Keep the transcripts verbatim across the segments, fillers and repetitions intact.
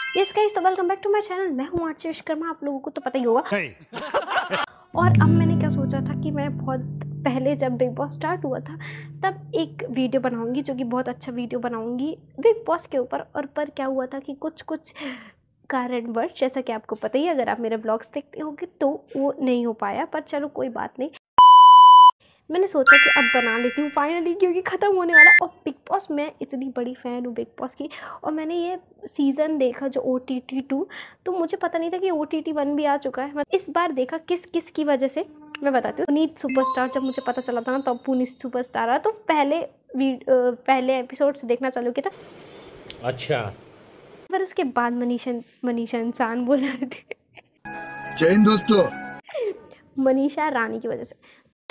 Yes guys, तो welcome back to my channel. मैं हूँ आरचे विश्वकर्मा, आप लोगों को तो पता ही होगा। और अब मैंने क्या सोचा था कि मैं बहुत पहले जब बिग बॉस स्टार्ट हुआ था तब एक वीडियो बनाऊंगी, जो कि बहुत अच्छा वीडियो बनाऊंगी बिग बॉस के ऊपर। और पर क्या हुआ था कि कुछ कुछ कारणवश, जैसा कि आपको पता ही, अगर आप मेरे ब्लॉग्स देखते होंगे तो वो नहीं हो पाया। पर चलो कोई बात नहीं, मैंने सोचा कि अब बना लेती हूँ फाइनली, क्योंकि ख़त्म होने वाला। और बिग बॉस, मैं इतनी बड़ी फ़ैन हूँ बिग बॉस की। और मैंने ये सीज़न देखा जो ओ टी टी टू, तो मुझे पता नहीं था कि ओ टी टी वन भी आ चुका है। इस बार देखा किस किस की वजह से, मैं बताती हूँ। पुनीत सुपरस्टार, जब मुझे पता चला था ना, तब तो पुनीत सुपरस्टार आ, तो पहले पहले एपिसोड से देखना चालू किया था। अच्छा। फिर उसके बाद मनीषा मनीषा इंसान बोल रहे थे, जय हिंद दोस्तों, मनीषा रानी की वजह से।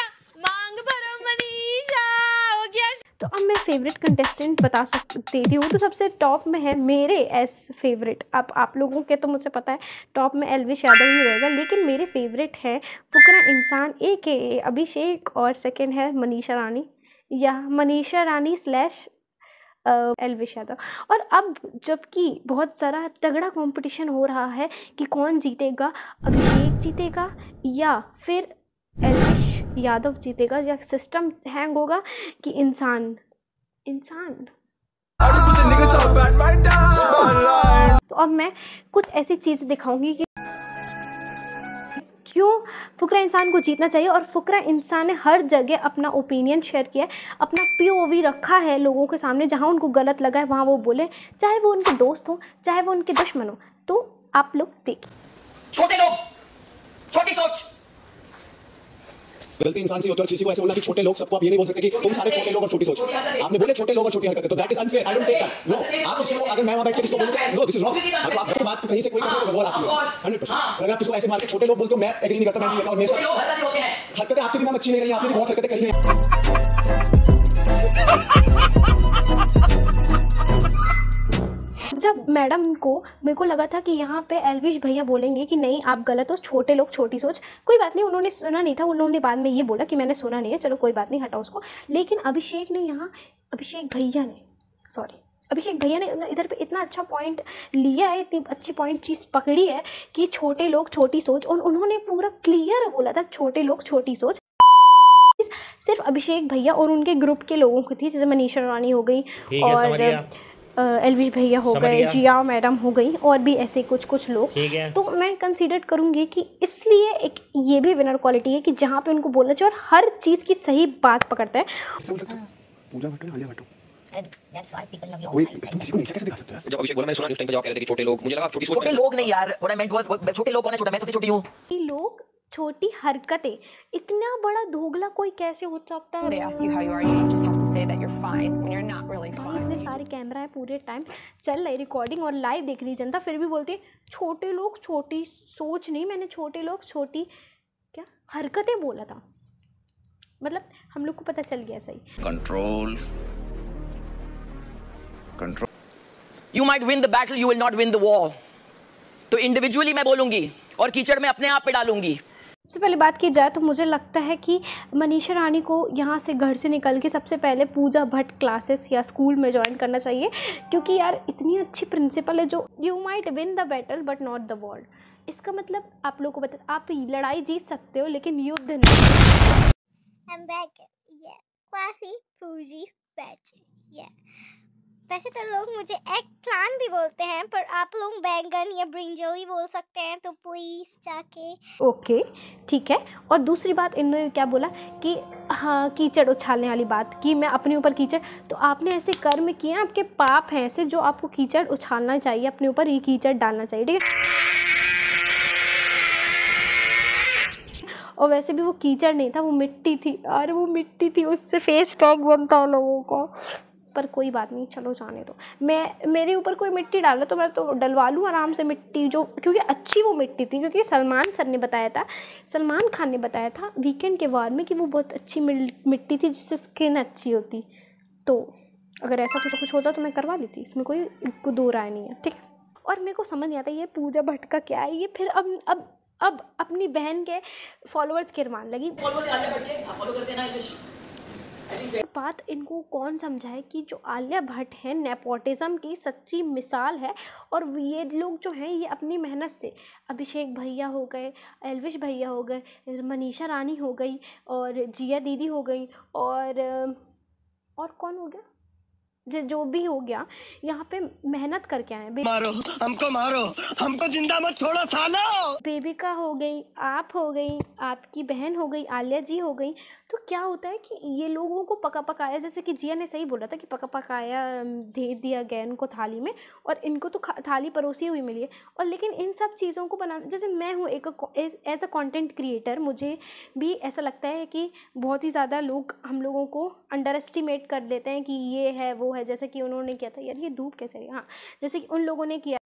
तो अब मैं फेवरेट कंटेस्टेंट बता सकती हूँ, तो सबसे टॉप में है मेरे एस फेवरेट। अब आप लोगों के तो मुझे पता है टॉप में एल्विश यादव ही रहेगा, लेकिन मेरे फेवरेट हैं फुकरा इंसान ए के अभिषेक, और सेकंड है मनीषा रानी, या मनीषा रानी स्लैश एल्विश यादव। और अब जबकि बहुत सारा तगड़ा कंपटीशन हो रहा है कि कौन जीतेगा, अभिषेक जीतेगा या फिर एल्विश यादव जीतेगा, या सिस्टम हैंग होगा कि इंसान इंसान तो अब मैं कुछ ऐसी चीज़ दिखाऊंगी कि क्यों फुकरा इंसान को जीतना चाहिए। और फुकरा इंसान ने हर जगह अपना ओपिनियन शेयर किया है, अपना पी ओ वी रखा है लोगों के सामने। जहां उनको गलत लगा है वहां वो बोले, चाहे वो उनके दोस्त हो चाहे वो उनके दुश्मन हो। तो आप लोग देखिए। छोटे लोग, छोटी सोच। गलती इंसान से होती है। और किसी को ऐसे बोलना कि छोटे लोग, सबको आप ये नहीं बोल सकते कि तुम सारे छोटे लोग और छोटी सोच। आपने बोले छोटे लोग और छोटी हरकतें, तो that is unfair. I don't take that. No, आप किसी को, अगर मैं वहां बैठ के किसी को बोलूं नो दिस इज रॉन्ग, अब आपकी बात कहीं से कोई कर वो आपकी हंड्रेड परसेंट। और अगर आप किसी को ऐसे मार के छोटे लोग बोलते हो, मैं एग्री नहीं करता, मैं नहीं करता। और मेरे साथ हरकतें आपकी भी मैम अच्छी नहीं रही, आपने भी बहुत हरकतें करी हैं। जब मैडम को, मेरे को लगा था कि यहाँ पे एल्विश भैया बोलेंगे कि नहीं आप गलत हो, छोटे लोग छोटी सोच। कोई बात नहीं, उन्होंने सुना नहीं था, उन्होंने बाद में ये बोला कि मैंने सुना नहीं है, चलो कोई बात नहीं, हटाओ उसको। लेकिन अभिषेक ने यहाँ अभिषेक भैया ने सॉरी अभिषेक भैया ने इधर पे इतना अच्छा पॉइंट लिया है, इतनी अच्छी पॉइंट चीज़ पकड़ी है कि छोटे लोग छोटी सोच। और उन्होंने पूरा क्लियर बोला था छोटे लोग छोटी सोच। सिर्फ अभिषेक भैया और उनके ग्रुप के लोगों की थी, जैसे मनीषा रानी हो गई और एल्विश भैया हो गए, जिया मैडम हो गई, और भी ऐसे कुछ कुछ लोग। तो मैं कंसीडर करूँगी कि इसलिए एक ये भी विनर क्वालिटी है कि जहाँ पे उनको बोलना चाहिए और हर चीज़ की सही बात पकड़ता है। Pooja Bhatt, Alia Bhatt, That's why people love you. कोई तुम किसी को नीचे कैसे दिखा सकते हो? जब अभिषेक बोला, मैंने सुना उस टाइम पे जाओ कह रहे थे कि छोटे लोग, मुझे लगा आप छोटी सोच। छोटे लोग नहीं यार, what I meant was छोटे लोग कौन है? छोटा मैं तो छोटी हूँ। लोग छोटी हरकतें, इतना बड़ा दोगला कोई कैसे हो सकता है? They ask you how you are, you just have to say that you're fine when you're not really fine. इतने सारे कैमरा है, पूरे टाइम चल रही रिकॉर्डिंग और लाइव देख रही जनता, फिर भी बोलती है छोटे लोग छोटी सोच नहीं, मैंने छोटे लोग छोटी क्या हरकतें बोला था। मतलब हम लोग को पता चल गया सही। Control control. You might win the battle, you will not win the war. तो इंडिविजुअली मैं बोलूंगी और कीचड़ में अपने आप पे डालूंगी। सबसे पहले बात की जाए तो मुझे लगता है कि मनीषा रानी को यहाँ से घर से निकल के सबसे पहले पूजा भट्ट क्लासेस या स्कूल में ज्वाइन करना चाहिए, क्योंकि यार इतनी अच्छी प्रिंसिपल है जो you might win the battle but not the war. इसका मतलब आप लोगों को बता, आप लड़ाई जीत सकते हो लेकिन युद्ध नहीं। I'm back. Yeah. Classy, bougie, bitch. Yeah. वैसे तो लोग मुझे एग प्लांट भी बोलते हैं, पर आप लोग बैंगन या ब्रिंजल ही बोल सकते हैं, तो प्लीज़ जाके। ओके ठीक है। और दूसरी बात इन्होंने क्या बोला कि हाँ कीचड़ उछालने वाली बात, कि मैं अपने ऊपर कीचड़, तो आपने ऐसे कर्म किए, आपके पाप हैं ऐसे जो आपको कीचड़ उछालना चाहिए, अपने ऊपर ये कीचड़ डालना चाहिए, ठीक है। और वैसे भी वो कीचड़ नहीं था, वो मिट्टी थी, और वो मिट्टी थी, उससे फेस पैक बनता है लोगों को। पर कोई बात नहीं, चलो जाने दो। मैं मेरे ऊपर कोई मिट्टी डालो तो मैं तो डलवा लूँ आराम से मिट्टी, जो क्योंकि अच्छी वो मिट्टी थी, क्योंकि सलमान सर ने बताया था, सलमान खान ने बताया था वीकेंड के वार में कि वो बहुत अच्छी मिट्टी थी जिससे स्किन अच्छी होती। तो अगर ऐसा कुछ कुछ होता तो मैं करवा लेती, इसमें कोई दो राय नहीं है, ठीक है। और मेरे को समझ नहीं आता ये पूजा भट्ट का क्या है, ये फिर अब अब अब अपनी बहन के फॉलोअर्स गिरवाने लगी। फॉलो करते हैं ना, बात इनको कौन समझाए कि जो आलिया भट्ट है नेपोटिज्म की सच्ची मिसाल है, और ये लोग जो हैं ये अपनी मेहनत से, अभिषेक भैया हो गए, एल्विश भैया हो गए, मनीषा रानी हो गई, और जिया दीदी हो गई, और और कौन हो गया, जो जो भी हो गया, यहाँ पे मेहनत करके आए। मारो हमको, मारो हमको, जिंदा मत छोड़ो सालो। बेबिका हो गई, आप हो गई, आपकी बहन हो गई, आलिया जी हो गई। तो क्या होता है कि ये लोगों को पका पकाया, जैसे कि जिया ने सही बोला था कि पका पकाया दे दिया गया इनको थाली में, और इनको तो थाली परोसी हुई मिली है। और लेकिन इन सब चीज़ों को बनाना, जैसे मैं हूँ एक एज अ कंटेंट क्रिएटर, मुझे भी ऐसा लगता है कि बहुत ही ज़्यादा लोग हम लोगों को अंडर एस्टिमेट कर देते हैं कि ये है वो है, जैसे कि उन्होंने किया था। यार ये धूप कैसे रही, हाँ, जैसे कि उन लोगों ने किया।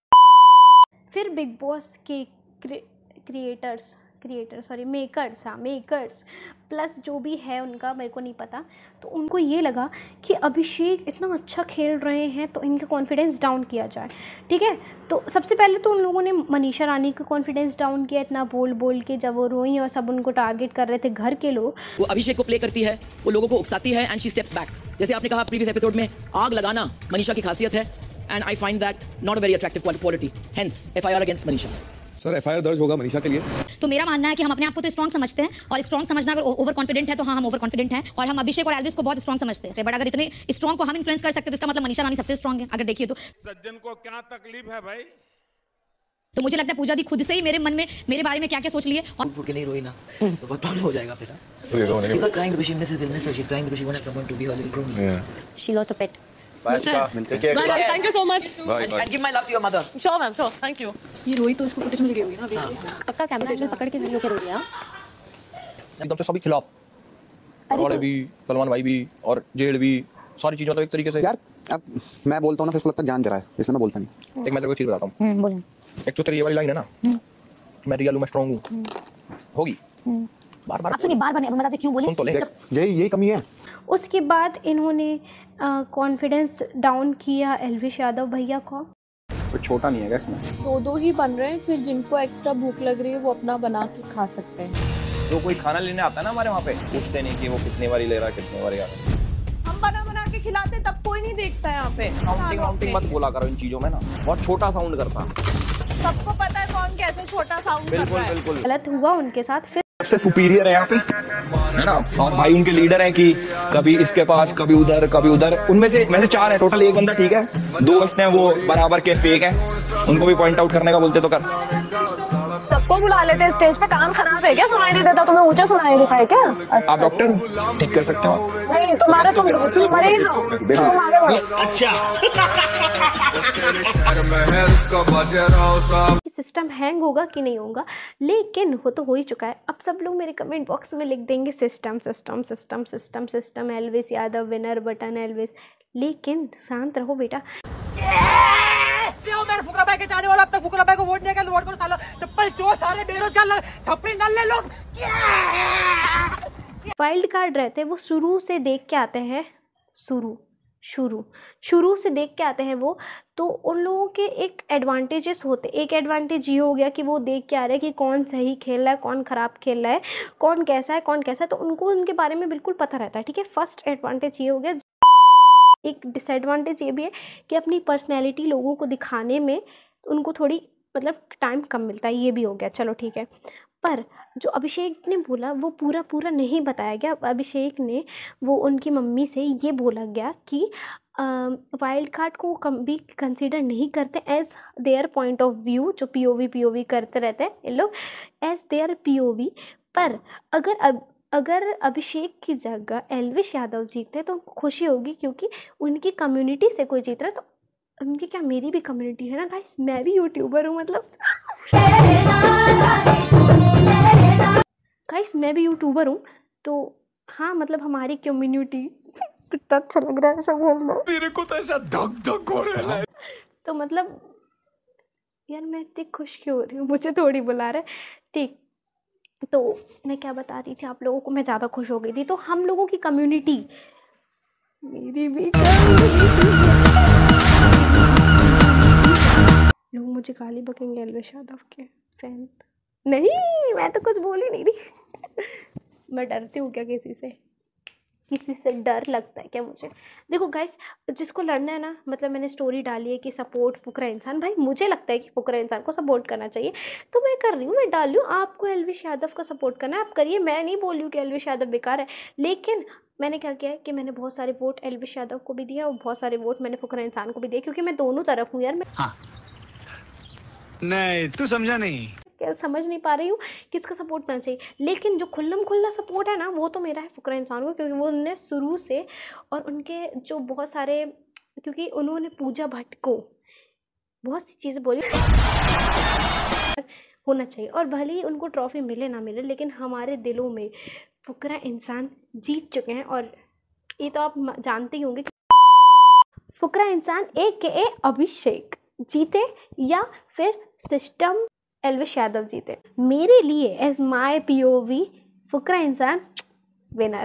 फिर बिग बॉस के क्रिएटर्स क्रिएटर सॉरी मेकर्स हाँ मेकर्स प्लस जो भी है उनका मेरे को नहीं पता, तो उनको ये लगा कि अभिषेक इतना अच्छा खेल रहे हैं तो इनका कॉन्फिडेंस डाउन किया जाए। ठीक है, तो सबसे पहले तो उन लोगों ने मनीषा रानी का कॉन्फिडेंस डाउन किया, इतना बोल बोल के, जब वो रोई और सब उनको टारगेट कर रहे थे घर के लोग। वो अभिषेक को प्ले करती है, वो लोगों को उकसाती है एंड शी स्टेप्स बैक। जैसे आपने कहा प्रीवियस एपिसोड में, आग लगाना मनीषा की खासियत है and I find that not a very attractive quality, hence FIR against Manisha. Sir FIR दर्ज होगा मनीषा के लिए। तो मेरा मानना है कि हम अपने आप को तो स्ट्रॉन्ग समझते हैं, और स्ट्रॉन्ग समझना अगर ओवर कॉन्फिडेंट है तो हाँ हम ओवर कॉन्फिडेंट हैं, और हम अभिषेक और एल्विस को बहुत स्ट्रॉन्ग समझते थे, बट अगर इतने स्ट्रॉन्ग को हम इन्फ्लुएंस कर सकते तो इसका मतलब मनीषा रानी सबसे स्ट्रॉन्ग है। अगर देखिए तो सज्जन को क्या तकलीफ है भाई, तो मुझे लगता है पूजा दी खुद से ही मेरे मन में मेरे बारे में क्या क्या सोच लिए, और के नहीं रोई ना तो बहुत प्रॉब्लम हो जाएगा फिर। She's not crying because she misses illness, she's crying because she wants someone to be her little crony. Yeah. she lost a pet. Bye, मिलते हैं। Bye guys, thank you so much. Bye, And, bye. and give my love to your mother. Sure ma'am, sure, thank you. ये रोई तो इसको footage मिल गई होगी ना अभी, पक्का कैमरा एंगल पकड़ के वीडियो के रोई यार, एकदम से सभी खिलाफ, परवाड़े भी, पलवान भाई भी, और जेड भी, सारी चीजों तो एक तरीके से। यार अब मैं बोलता हूँ ना, फिर उसको लगता है जान जरा है, इसलिए मैं बोलता नहीं। एक मैं तेरे को चीज बताता हूँ। हम्म बोल। एक तो तेरी ये वाली लाइन है ना, मैं रियल हूँ, मैं स्ट्रांग हूँ, होगी बार बार। आप सुनिए, बार बार नहीं बताते क्यों बोले, सुन तो ले। यही यही कमी है। उसके बाद इन्होंने कॉन्फिडेंस डाउन किया एल्विश यादव भैया को। कोई छोटा नहीं है इसमें, दो दो ही बन रहे हैं, फिर जिनको एक्स्ट्रा भूख लग रही है वो अपना बना के खा सकते हैं। तो कोई खाना लेने आता है ना हमारे वहाँ पे, पूछते नहीं कि वो कितने बारी ले रहा है, कितने बारी आ रहा है। हम बना बना के खिलाते तब कोई नहीं देखता है यहाँ पे। काउंटिंग वाउंटिंग मत बोला करो इन चीजों में ना, बहुत छोटा साउंड करता। सबको पता है कौन कैसे छोटा साउंड कर रहा है। बिल्कुल गलत हुआ उनके साथ। फिर सबसे सुपीरियर है यहाँ पे, है ना, और भाई उनके लीडर हैं कि कभी इसके पास, कभी उधर, कभी उधर। उनमें से में से चार है टोटल, एक बंदा ठीक है, दो बचते हैं वो बराबर के फेक हैं, उनको भी पॉइंट आउट करने का बोलते तो कर। सबको बुला लेते हैं स्टेज पे, कान खराब है क्या, सुनाई नहीं देता तुम्हें, ऊंचा सुनाई देता है क्या? आप डॉक्टर ठीक कर सकते हो? नहीं तुम्हारे, तुम तुम मरीज हो, तुम आगे बढ़ो। सिस्टम हैंग होगा कि नहीं होगा, लेकिन वो तो हो ही चुका है। अब सब लोग मेरे कमेंट बॉक्स में लिख देंगे system system system system system Elvish Yadav winner button Elvish, लेकिन शांत रहो बेटा। मेरे फुकरा भाई के चाहने वाला अब तक फुकरा भाई को वोट देगा, वोट करो सालो, चप्पल जो सारे बेरोजगार छपरी नल्ले लोग वाइल्ड कार्ड रहते हैं, वो शुरू से देख के आते हैं, शुरू शुरू शुरू से देख के आते हैं वो, तो उन लोगों के एक एडवांटेजेस होते हैं। एक एडवांटेज ये हो गया कि वो देख के आ रहे हैं कि कौन सही खेल रहा है, कौन ख़राब खेल रहा है, कौन कैसा है, कौन कैसा है, तो उनको उनके बारे में बिल्कुल पता रहता है। ठीक है, फर्स्ट एडवांटेज ये हो गया। एक डिसएडवांटेज ये भी है कि अपनी पर्सनैलिटी लोगों को दिखाने में उनको थोड़ी मतलब टाइम कम मिलता है, ये भी हो गया। चलो ठीक है, पर जो अभिषेक ने बोला वो पूरा पूरा नहीं बताया गया। अभिषेक ने वो उनकी मम्मी से ये बोला गया कि वाइल्ड कार्ड को कम भी कंसीडर नहीं करते as their point of view, जो पीओवी पीओवी करते रहते हैं ये लोग एज देयर पीओवी। पर अगर अब अगर अभिषेक की जगह एल्विश यादव जीतते तो उनको खुशी होगी, क्योंकि उनकी कम्युनिटी से कोई जीत रहा है। तो उनकी क्या, मेरी भी कम्युनिटी है ना गाइस, मैं भी यूट्यूबर हूँ, मतलब गाइस मैं भी यूट्यूबर हूँ, तो हाँ मतलब हमारी कम्युनिटी। कितना अच्छा लग रहा है सब बोलना, मेरे को तो ऐसा धक धक हो रहा है। तो मतलब यार मैं इतनी खुश क्यों हो रही हूँ, मुझे थोड़ी बुला रहा है। ठीक, तो मैं क्या बता रही थी आप लोगों को, मैं ज़्यादा खुश हो गई थी। तो हम लोगों की कम्युनिटी, मेरी भी लोग मुझे गाली बकेंगे एल्विश यादव के फैन। नहीं, मैं तो कुछ बोल ही नहीं रही। मैं डरती हूँ क्या किसी से, किसी से डर लगता है क्या मुझे? देखो गाइस, जिसको लड़ना है ना, मतलब मैंने स्टोरी डाली है कि सपोर्ट फुकरा इंसान, भाई मुझे लगता है कि फुकरा इंसान को सपोर्ट करना चाहिए, तो मैं कर रही हूँ, मैं डाल रही हूँ। आपको एल्विश यादव का सपोर्ट करना है, आप करिए, मैं नहीं बोल रही हूँ कि एल्विश यादव बेकार है, लेकिन मैंने क्या किया है कि मैंने बहुत सारे वोट एल्विश यादव को भी दिया और बहुत सारे वोट मैंने फुकरा इंसान को भी दिए, क्योंकि मैं दोनों तरफ हूँ यार। मैं हाँ। नहीं तू समझा नहीं, क्या समझ नहीं पा रही हूँ किसका सपोर्ट करना चाहिए, लेकिन जो खुल्लम खुल्ला सपोर्ट है ना वो तो मेरा है फुकरा इंसान को, क्योंकि वो उन्होंने शुरू से, और उनके जो बहुत सारे, क्योंकि उन्होंने पूजा भट्ट को बहुत सी चीज़ें बोली होना चाहिए, और भले ही उनको ट्रॉफी मिले ना मिले, लेकिन हमारे दिलों में फुकरा इंसान जीत चुके हैं। और ये तो आप जानते ही होंगे, फुकरा इंसान ए के ए अभिषेक जीते या फिर सिस्टम एल्विश यादव जीते, मेरे लिए एज माय पीओवी फुकरा इंसान विनर।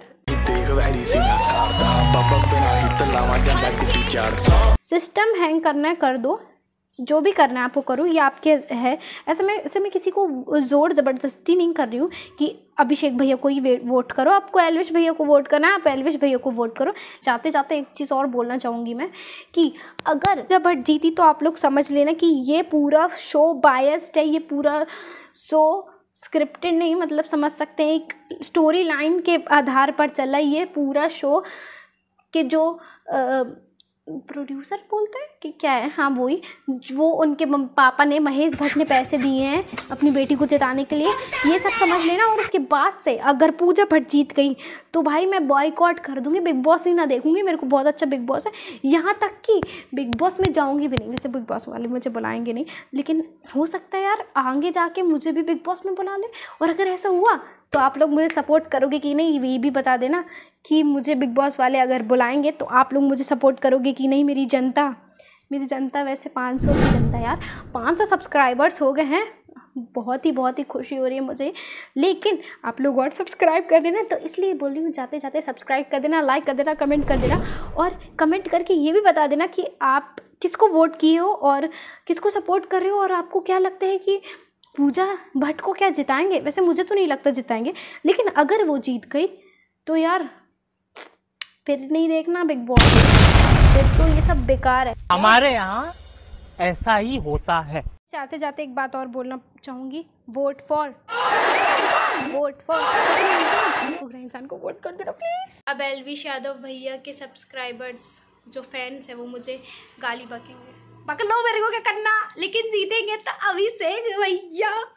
सिस्टम हैंग करना है कर दो, जो भी करना है आपको करो, ये आपके है। ऐसे मैं ऐसे मैं किसी को ज़ोर ज़बरदस्ती नहीं कर रही हूँ कि अभिषेक भैया को ही वोट करो, आपको एल्विश भैया को वोट करना है, आप एल्विश भैया को वोट करो। जाते जाते एक चीज़ और बोलना चाहूँगी मैं कि अगर जब भट्ट जीती तो आप लोग समझ लेना कि ये पूरा शो बायस्ड है, ये पूरा शो स्क्रिप्टेड नहीं, मतलब समझ सकते हैं एक स्टोरी लाइन के आधार पर चला ये पूरा शो, के जो आ, प्रोड्यूसर बोलते हैं कि क्या है, हाँ वही, वो उनके पापा ने, महेश भट्ट ने पैसे दिए हैं अपनी बेटी को जिताने के लिए, ये सब समझ लेना। और उसके बाद से अगर पूजा भट्ट जीत गई तो भाई मैं बॉयकॉट कर दूंगी, बिग बॉस ही ना देखूंगी, मेरे को बहुत अच्छा बिग बॉस है, यहाँ तक कि बिग बॉस में जाऊंगी भी नहीं, वैसे बिग बॉस वाले मुझे बुलाएंगे नहीं, लेकिन हो सकता है यार आगे जाके मुझे भी बिग बॉस में बुला ले। और अगर ऐसा हुआ तो आप लोग मुझे सपोर्ट करोगे कि नहीं, ये भी बता देना कि मुझे बिग बॉस वाले अगर बुलाएंगे तो आप लोग मुझे सपोर्ट करोगे कि नहीं। मेरी जनता मेरी जनता वैसे पाँच सौ की जनता यार, पाँच सौ सब्सक्राइबर्स हो गए हैं, बहुत ही बहुत ही खुशी हो रही है मुझे, लेकिन आप लोग और सब्सक्राइब कर देना, तो इसलिए बोल रही हूँ जाते जाते सब्सक्राइब कर देना, लाइक कर देना, कमेंट कर देना, और कमेंट करके ये भी बता देना कि आप किसको वोट किए हो और किसको सपोर्ट कर रहे हो, और आपको क्या लगता है कि पूजा भट्ट को क्या जिताएंगे। वैसे मुझे तो नहीं लगता जिताएंगे, लेकिन अगर वो जीत गई तो यार फिर नहीं देखना बिग बॉस, फिर तो ये सब बेकार है। हमारे यहाँ ऐसा ही होता है। जाते जाते एक बात और बोलना चाहूँगी, वोट फॉर वोट फॉर फुकरा इंसान को वोट कर देना प्लीज। अब एल्विश यादव भैया के सब्सक्राइबर्स जो फैंस है वो मुझे गाली बकेंगे, बक लो मेरे को क्या करना, लेकिन जीतेंगे तो अभिषेक भैया।